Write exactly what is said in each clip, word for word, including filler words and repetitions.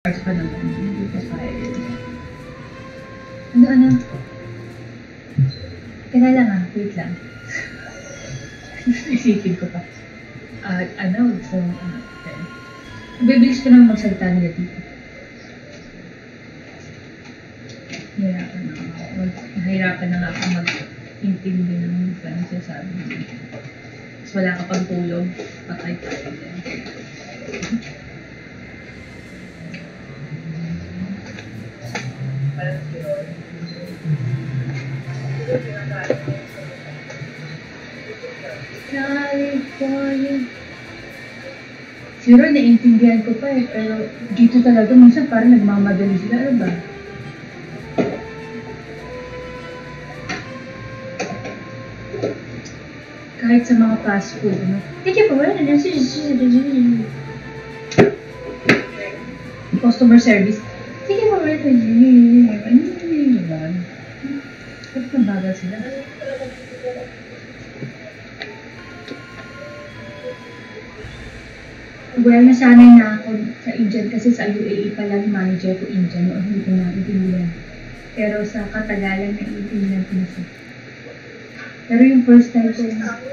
Hours pa naman, hindi pa five. Ano, ano? Teka lang ah, wait lang. Isipin ko pa. At uh, ano, so, ano, okay. Bibilis ko naman magsalita nila dito. Nahirapan na ako. Nahirapan na nga ako mag-intindi ng ano sinasabi mo. Tapos wala ka pang tulog, patay tayo din. California. Siguro naiintindihan ko pa eh, pero dito talaga minsan parang nagmamadali sila, ano ba? Kahit sa mga fast food, no? Thank you for waiting. Customer service. Thank you for waiting. Ano yun ba? Ba't mabagal sila? Well, nasanay na ako sa Indian kasi sa U A E pala manager ko Indian, no? Hindi ko naintindihan. Pero sa katagalan na intindihan ko na siya. Pero yung first time ko,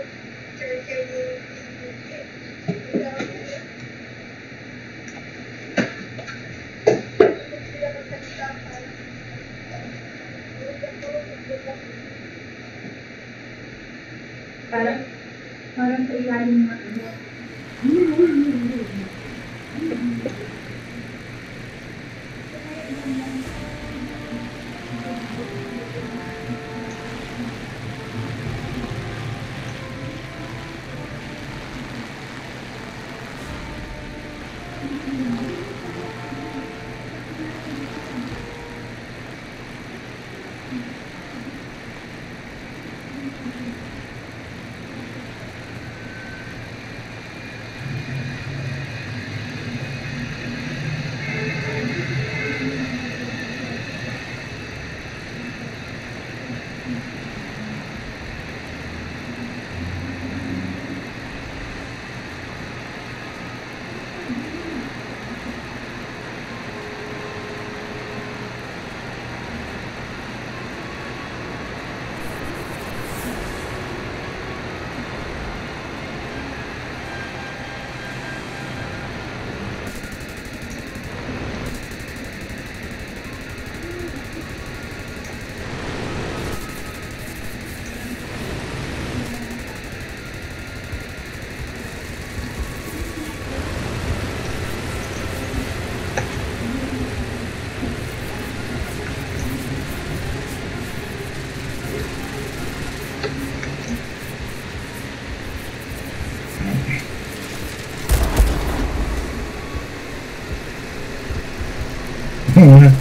parang, parang sa ilalim na ano. Yeah.